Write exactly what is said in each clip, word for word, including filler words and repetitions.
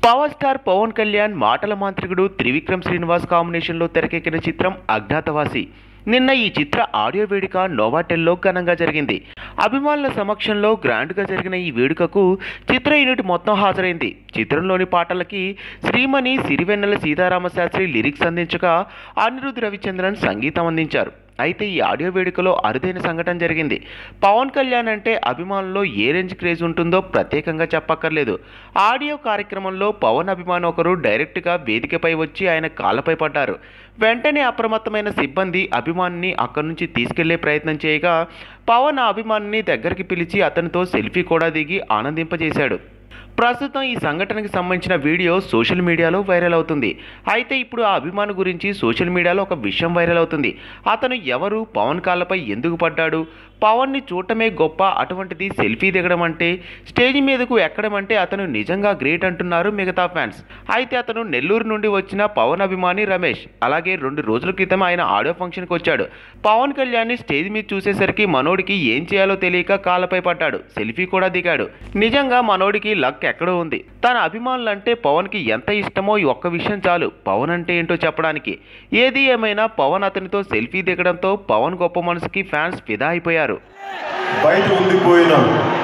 Power star Pawan Kalyan మాటల మాంత్రికుడు త్రివిక్రమ్ శ్రీనివాస్ కాంబినేషన్లో తెరకెక్కిన చిత్రం అజ్ఞాతవాసి. నిన్న ఈ చిత్ర ఆడియో వేడుక నోవాటెల్లో ఘనంగా జరిగింది. అభిమానుల సమక్షంలో గ్రాండ్గా జరిగిన ఈ వేడుకకు చిత్ర యూనిట్ మొత్తం హాజరైంది. చిత్రంలోని పాటలకి శ్రీమణి సిరివెన్నెల సీతారామశాస్త్రి లిరిక్స్ అందించగా అనిరుద్ రవిచంద్రన్ సంగీతం అందించారు. అయితే ఈ ఆడియో వేడుకలో అరుదైన సంఘటన జరిగింది. పవన్ కళ్యాణ్ అంటే అభిమానుల్లో ఏ రేంజ్ క్రేజ్ ఉంటుందో ప్రత్యేకంగా చెప్పక్కర్లేదు. ఆడియో కార్యక్రమంలో పవన్ అభిమాని ఒకరు డైరెక్ట్గా వేదికపై వచ్చి ఆయన కాళ్ళపై పడ్డారు. వెంటనే అప్రమత్తమైన సిబ్బంది అభిమానిని అక్కడి నుంచి తీసుకెళ్లే ప్రయత్నం చేయగా పవన్ ఆ అభిమానిని దగ్గరికి పిలిచి అతనితో సెల్ఫీ కూడా దిగి ఆనందింపజేశాడు. ప్రస్తుతం ఈ సంఘటనకు సంబంధించిన వీడియో సోషల్ మీడియాలో వైరల్ అవుతుంది. అయితే ఇప్పుడు ఆ అభిమాని గురించి సోషల్ మీడియాలో ఒక విషయం వైరల్ అవుతుంది. అతను ఎవరు, పవన్ కాళ్ళపై ఎందుకు పడ్డాడు, పవన్ని చూడటమే గొప్ప, అటువంటిది సెల్ఫీ దిగడం అంటే, స్టేజ్ మీదకు ఎక్కడం అంటే అతను నిజంగా గ్రేట్ అంటున్నారు మిగతా ఫ్యాన్స్. అయితే అతను నెల్లూరు నుండి వచ్చిన పవన్ అభిమాని రమేష్. అలాగే రెండు రోజుల క్రితం ఆయన ఆడియో ఫంక్షన్కి వచ్చాడు. పవన్ కళ్యాణ్ని స్టేజ్ మీద చూసేసరికి మనోడికి ఏం చేయాలో తెలియక కాళ్ళపై పడ్డాడు. సెల్ఫీ కూడా దిగాడు. నిజంగా మనోడికి లక్ ఎక్కడో ఉంది. తన అభిమానులంటే పవన్కి ఎంత ఇష్టమో ఈ ఒక్క విషయం చాలు పవన్ అంటే ఏంటో చెప్పడానికి. ఏది ఏమైనా పవన్ అతనితో సెల్ఫీ దిగడంతో పవన్ గొప్ప మనసుకి ఫ్యాన్స్ ఫిదా అయిపోయారు. బయట ఉండిపోయిన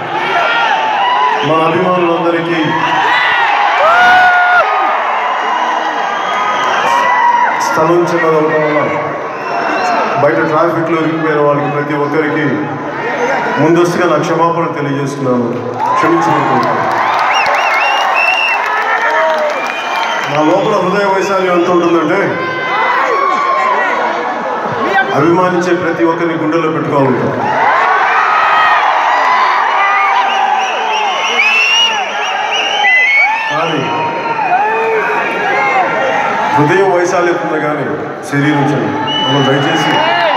మా అభిమానులందరికీ స్థలం చిన్నదవడం వల్ల బయట ట్రాఫిక్లో ఇరిగిపోయిన వాళ్ళకి ప్రతి ఒక్కరికి ముందస్తుగా నా క్షమాపణ తెలియజేస్తున్నాను. క్షమించుకుంటున్నాను. నా లోపల హృదయ వైశాల్యం ఎంత ఉంటుందంటే అభిమానించే ప్రతి ఒక్కరిని గుండెల్లో పెట్టుకోవాలి. కానీ హృదయం వైశాల్యం ఉంది కానీ శరీరం మనం దయచేసి